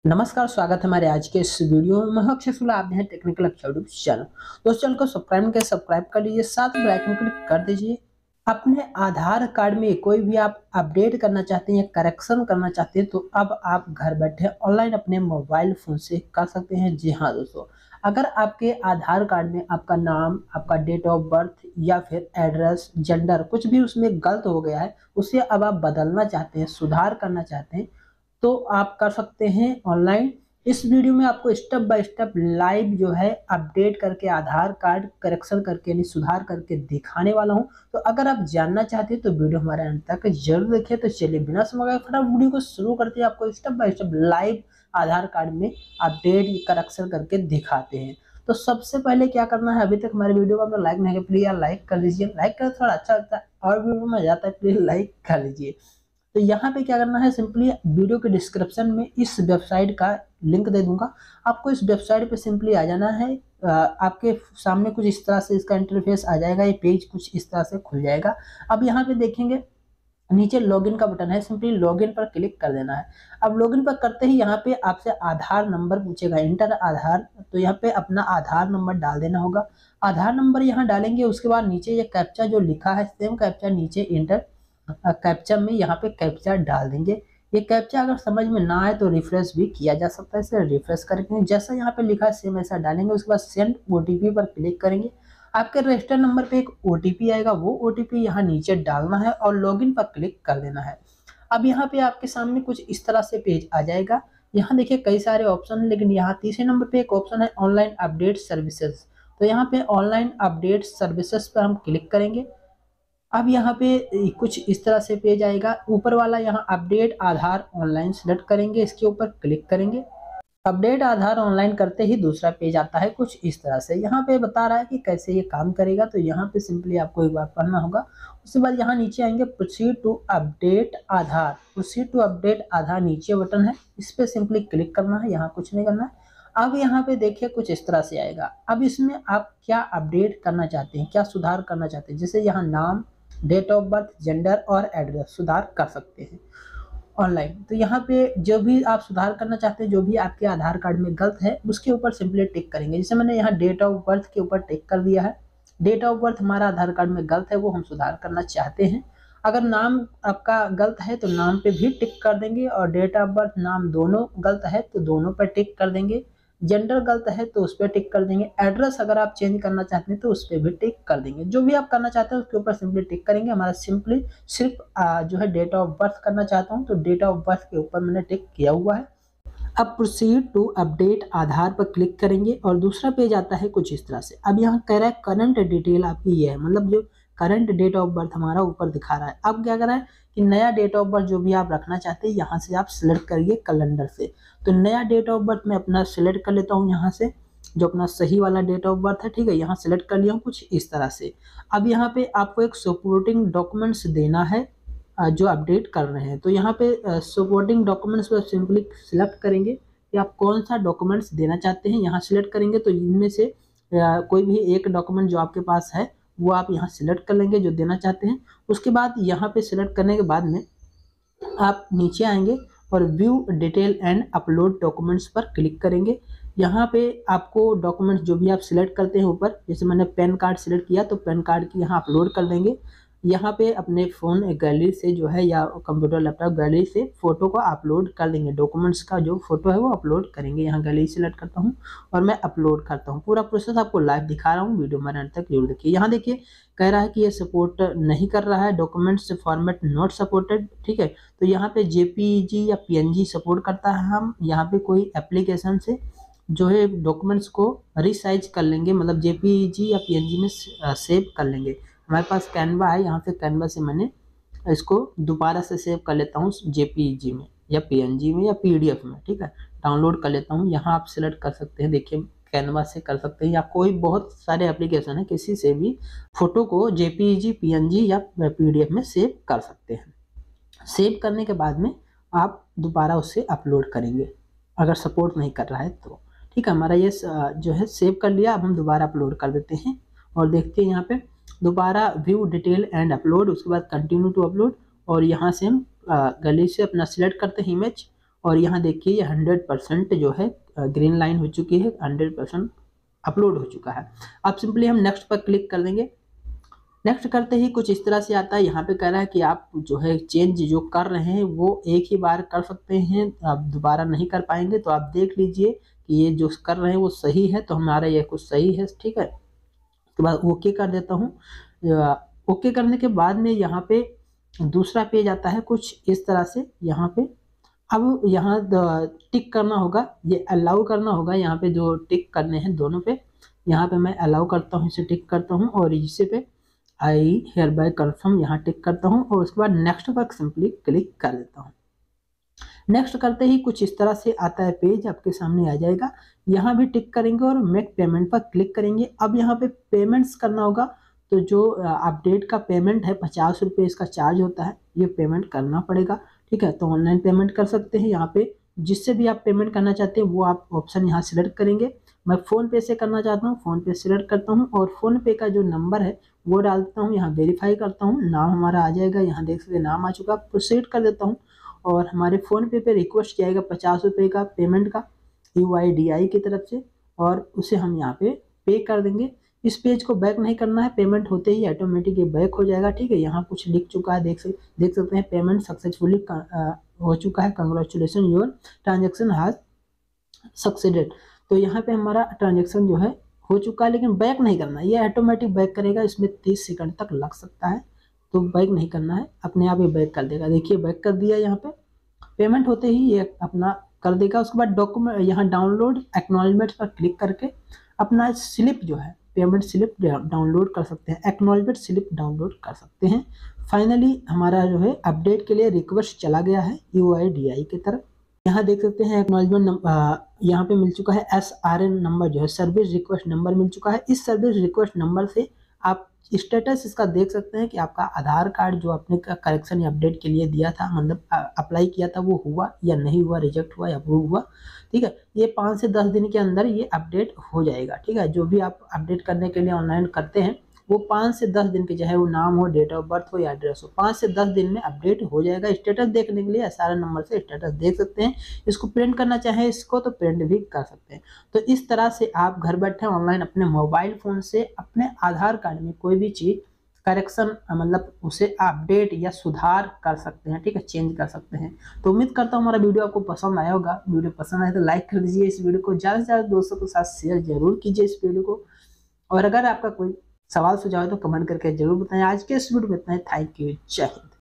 नमस्कार, स्वागत है हमारे आज के इस वीडियो में। मैं हूं अक्षय शुक्ला, आप हैं टेक्निकल अक्षय यूट्यूब चैनल। दोस्तों, चैनल को सब्सक्राइब कर लीजिए, साथ में बेल आइकन क्लिक कर दीजिए। अपने आधार कार्ड में कोई भी आप अपडेट करना चाहते हैं या करेक्शन करना चाहते हैं तो अब आप घर बैठे ऑनलाइन अपने मोबाइल फ़ोन से कर सकते हैं। जी हाँ दोस्तों, अगर आपके आधार कार्ड में आपका नाम, आपका डेट ऑफ बर्थ या फिर एड्रेस, जेंडर कुछ भी उसमें गलत हो गया है, उसे अब आप बदलना चाहते हैं, सुधार करना चाहते हैं, तो आप कर सकते हैं ऑनलाइन। इस वीडियो में आपको स्टेप बाय स्टेप लाइव जो है अपडेट करके आधार कार्ड करेक्शन करके यानी सुधार करके दिखाने वाला हूं। तो अगर आप जानना चाहते हैं तो वीडियो हमारे अंत तक जरूर देखिए। तो चलिए बिना समय गए फटाफट वीडियो को शुरू करते हैं, आपको step by step live Aadhaar card में अपडेट करेक्शन करके दिखाते हैं। तो सबसे पहले क्या करना है, अभी तक हमारे वीडियो को आपने लाइक नहीं किया प्लीज लाइक कर लीजिए, लाइक कर थोड़ा अच्छा लगता है और वीडियो में जाता है, प्लीज लाइक कर लीजिए। तो यहाँ पे क्या करना है, सिंपली वीडियो के डिस्क्रिप्शन में इस वेबसाइट का लिंक दे दूंगा, आपको इस वेबसाइट पे सिंपली आ जाना है। आपके सामने कुछ इस तरह से इसका इंटरफेस आ जाएगा, ये पेज कुछ इस तरह से खुल जाएगा। अब यहाँ पे देखेंगे नीचे लॉगिन का बटन है, सिंपली लॉगिन पर क्लिक कर देना है। अब लॉगिन पर करते ही यहाँ पे आपसे आधार नंबर पूछेगा, इंटर आधार, तो यहाँ पे अपना आधार नंबर डाल देना होगा। आधार नंबर यहाँ डालेंगे, उसके बाद नीचे ये कैप्चा जो लिखा है सेम कैप्चा नीचे इंटर कैप्चा में यहाँ पे कैप्चा डाल देंगे। ये कैप्चा अगर समझ में ना आए तो रिफ्रेश भी किया जा सकता है, इसे रिफ्रेश करके जैसा यहाँ पे लिखा है सेम ऐसा डालेंगे। उसके बाद सेंड ओटीपी पर क्लिक करेंगे, आपके रजिस्टर नंबर पे एक ओटीपी आएगा, वो ओटीपी यहाँ नीचे डालना है और लॉगिन पर क्लिक कर देना है। अब यहाँ पे आपके सामने कुछ इस तरह से पेज आ जाएगा। यहाँ देखिए कई सारे ऑप्शन है, लेकिन यहाँ तीसरे नंबर पे एक ऑप्शन है ऑनलाइन अपडेट सर्विसेज। तो यहाँ पे ऑनलाइन अपडेट सर्विसेज पर हम क्लिक करेंगे। अब यहाँ पे कुछ इस तरह से पेज आएगा, ऊपर वाला यहाँ अपडेट आधार ऑनलाइन सेलेक्ट करेंगे, इसके ऊपर क्लिक करेंगे। अपडेट आधार ऑनलाइन करते ही दूसरा पेज आता है कुछ इस तरह से, यहाँ पे बता रहा है कि कैसे ये काम करेगा। तो यहाँ पे सिंपली आपको एक बार पढ़ना होगा। उसके बाद यहाँ नीचे आएंगे proceed to update Aadhaar, proceed to update Aadhaar नीचे बटन है, इस पे सिंपली क्लिक करना है, यहाँ कुछ नहीं करना है। अब यहाँ पे देखिए कुछ इस तरह से आएगा। अब इसमें आप क्या अपडेट करना चाहते हैं, क्या सुधार करना चाहते हैं, जैसे यहाँ नाम, डेट ऑफ बर्थ, जेंडर और एड्रेस सुधार कर सकते हैं ऑनलाइन। तो यहाँ पे जो भी आप सुधार करना चाहते हैं, जो भी आपके आधार कार्ड में गलत है उसके ऊपर सिंपली टिक करेंगे। जैसे मैंने यहाँ डेट ऑफ बर्थ के ऊपर टिक कर दिया है, डेट ऑफ बर्थ हमारा आधार कार्ड में गलत है, वो हम सुधार करना चाहते हैं। अगर नाम आपका गलत है तो नाम पे भी टिक कर देंगे, और डेट ऑफ बर्थ नाम दोनों गलत है तो दोनों पर टिक कर देंगे। जेंडर गलत है तो उस पर टिक कर देंगे। एड्रेस अगर आप चेंज करना चाहते हैं तो उस पर भी टिक कर देंगे। जो भी आप करना चाहते हैं उसके ऊपर सिंपली टिक करेंगे। हमारा सिंपली सिर्फ जो है डेट ऑफ बर्थ करना चाहता हूँ, तो डेट ऑफ बर्थ के ऊपर मैंने टिक किया हुआ है। अब प्रोसीड टू अपडेट आधार पर क्लिक करेंगे और दूसरा पेज आता है कुछ इस तरह से। अब यहाँ कह रहा है करंट डिटेल आपकी ये है, मतलब जो करंट डेट ऑफ बर्थ हमारा ऊपर दिखा रहा है। अब क्या कर रहा है कि नया डेट ऑफ बर्थ जो भी आप रखना चाहते हैं यहाँ से आप सिलेक्ट करिए कैलेंडर से। तो नया डेट ऑफ बर्थ मैं अपना सिलेक्ट कर लेता हूँ यहाँ से, जो अपना सही वाला डेट ऑफ बर्थ है, ठीक है, यहाँ सिलेक्ट कर लिया हूँ कुछ इस तरह से। अब यहाँ पे आपको एक सपोर्टिंग डॉक्यूमेंट्स देना है जो अपडेट कर रहे हैं। तो यहाँ पे सपोर्टिंग डॉक्यूमेंट्स पर सिंपली सिलेक्ट करेंगे कि आप कौन सा डॉक्यूमेंट्स देना चाहते हैं, यहाँ सिलेक्ट करेंगे। तो इनमें से कोई भी एक डॉक्यूमेंट जो आपके पास है वो आप यहाँ सिलेक्ट कर लेंगे जो देना चाहते हैं। उसके बाद यहाँ पे सिलेक्ट करने के बाद में आप नीचे आएंगे और view detail and upload documents पर क्लिक करेंगे। यहाँ पे आपको डॉक्यूमेंट्स जो भी आप सिलेक्ट करते हैं ऊपर, जैसे मैंने पैन कार्ड सिलेक्ट किया तो पैन कार्ड की यहाँ अपलोड कर देंगे। यहाँ पे अपने फ़ोन गैलरी से जो है या कंप्यूटर लैपटॉप गैलरी से फ़ोटो को अपलोड कर देंगे। डॉक्यूमेंट्स का जो फोटो है वो अपलोड करेंगे। यहाँ गैलरी सेलेक्ट करता हूँ और मैं अपलोड करता हूँ। पूरा प्रोसेस आपको लाइव दिखा रहा हूँ, वीडियो मेरे अंत तक जरूर देखिए। यहाँ देखिए कह रहा है कि ये सपोर्ट नहीं कर रहा है, डॉक्यूमेंट्स फॉर्मेट नॉट सपोर्टेड, ठीक है। तो यहाँ पे जेपीजी या पीएनजी सपोर्ट करता है। हम यहाँ पे कोई एप्लीकेशन से जो है डॉक्यूमेंट्स को रिसाइज कर लेंगे, मतलब जेपीजी या पीएनजी में सेव कर लेंगे। हमारे पास कैनवा है, यहाँ से कैनवा से मैंने इसको दोबारा से सेव कर लेता हूँ जेपीजी में या पीएनजी में या पीडीएफ में, ठीक है, डाउनलोड कर लेता हूँ। यहाँ आप सिलेक्ट कर सकते हैं, देखिए कैनवा से कर सकते हैं या कोई बहुत सारे एप्लीकेशन है, किसी से भी फोटो को जेपीजी, पीएनजी या पीडीएफ में सेव कर सकते हैं। सेव करने के बाद में आप दोबारा उसे अपलोड करेंगे अगर सपोर्ट नहीं कर रहा है तो, ठीक है। हमारा ये जो है सेव कर लिया। अब हम दोबारा अपलोड कर देते हैं और देखते हैं यहाँ पे दोबारा व्यू डिटेल एंड अपलोड, उसके बाद कंटिन्यू टू अपलोड, और यहाँ से हम गैलरी से अपना सिलेक्ट करते हैं इमेज और यहाँ देखिए ये 100% जो है ग्रीन लाइन हो चुकी है, 100% अपलोड हो चुका है। अब सिंपली हम नेक्स्ट पर क्लिक कर देंगे। नेक्स्ट करते ही कुछ इस तरह से आता है। यहाँ पे कह रहा है कि आप जो है चेंज जो कर रहे हैं वो एक ही बार कर सकते हैं, आप दोबारा नहीं कर पाएंगे। तो आप देख लीजिए कि ये जो कर रहे हैं वो सही है, तो हमारा ये कुछ सही है, ठीक है। उसके बाद ओके कर देता हूँ। ओके करने के बाद में यहाँ पे दूसरा पेज आता है कुछ इस तरह से। यहाँ पे अब यहाँ टिक करना होगा, ये अलाउ करना होगा। यहाँ पे जो टिक करने हैं दोनों पे, यहाँ पे मैं अलाउ करता हूँ, इसे टिक करता हूँ और इसे पे आई हेयर बाय कन्फर्म यहाँ टिक करता हूँ और उसके बाद नेक्स्ट पर सिंपली क्लिक कर देता हूँ। नेक्स्ट करते ही कुछ इस तरह से आता है पेज, आपके सामने आ जाएगा। यहाँ भी टिक करेंगे और मेक पेमेंट पर क्लिक करेंगे। अब यहाँ पे पेमेंट्स करना होगा, तो जो अपडेट का पेमेंट है 50 रुपये इसका चार्ज होता है, ये पेमेंट करना पड़ेगा, ठीक है। तो ऑनलाइन पेमेंट कर सकते हैं। यहाँ पे जिससे भी आप पेमेंट करना चाहते हैं वो आप ऑप्शन यहाँ सिलेक्ट करेंगे। मैं फ़ोन पे से करना चाहता हूँ, फ़ोन पे सिलेक्ट करता हूँ और फ़ोन पे का जो नंबर है वो डालता हूँ, यहाँ वेरीफाई करता हूँ, नाम हमारा आ जाएगा, यहाँ देख सकते नाम आ चुका, प्रोसीड कर देता हूँ और हमारे फ़ोन पे रिक्वेस्ट जाएगा 50 रुपये का पेमेंट का UIDI की तरफ से, और उसे हम यहाँ पे कर देंगे। इस पेज को बैक नहीं करना है, पेमेंट होते ही ऑटोमेटिक ये बैक हो जाएगा, ठीक है। यहाँ कुछ लिख चुका है, देख सकते हैं पेमेंट सक्सेसफुली हो चुका है, congratulation your transaction has succeeded. तो यहाँ पे हमारा ट्रांजेक्शन जो है हो चुका है, लेकिन बैक नहीं करना, ये ऑटोमेटिक बैक करेगा, इसमें 30 सेकंड तक लग सकता है, तो बैक नहीं करना है, अपने आप ही बैक कर देगा। देखिए बैक कर दिया, यहाँ पे पेमेंट होते ही ये अपना कर देगा। उसके बाद डॉक्यूमेंट यहाँ डाउनलोड एक्नॉलेजमेंट पर क्लिक करके अपना स्लिप जो है पेमेंट स्लिप डाउनलोड कर सकते हैं, एक्नॉलेजमेंट स्लिप डाउनलोड कर सकते हैं। फाइनली हमारा जो है अपडेट के लिए रिक्वेस्ट चला गया है UIDI की तरफ। यहाँ देख सकते हैं एक्नॉलेजमेंट यहाँ पे मिल चुका है, SRN नंबर जो है सर्विस रिक्वेस्ट नंबर मिल चुका है। इस सर्विस रिक्वेस्ट नंबर से आप स्टेटस इसका देख सकते हैं कि आपका आधार कार्ड जो आपने करेक्शन या अपडेट के लिए दिया था, मतलब अप्लाई किया था, वो हुआ या नहीं हुआ, रिजेक्ट हुआ या अप्रूव हुआ, ठीक है। ये 5 से 10 दिन के अंदर ये अपडेट हो जाएगा, ठीक है। जो भी आप अपडेट करने के लिए ऑनलाइन करते हैं वो 5 से 10 दिन के, चाहे वो नाम हो, डेट ऑफ बर्थ हो या एड्रेस हो, 5 से 10 दिन में अपडेट हो जाएगा। स्टेटस देखने के लिए SRN नंबर से स्टेटस देख सकते हैं। इसको प्रिंट करना चाहे इसको तो प्रिंट भी कर सकते हैं। तो इस तरह से आप घर बैठे ऑनलाइन अपने मोबाइल फ़ोन से अपने आधार कार्ड में कोई भी चीज़ करेक्शन मतलब उसे अपडेट या सुधार कर सकते हैं, ठीक है, चेंज कर सकते हैं। तो उम्मीद करता हूँ हमारा वीडियो आपको पसंद आया होगा। वीडियो पसंद आए तो लाइक कर दीजिए, इस वीडियो को ज़्यादा से ज़्यादा दोस्तों के साथ शेयर जरूर कीजिए इस वीडियो को। और अगर आपका कोई सवाल सुझाव है तो कमेंट करके जरूर बताएं। आज के इस वीडियो में इतना ही। थैंक यू, जय हिंद।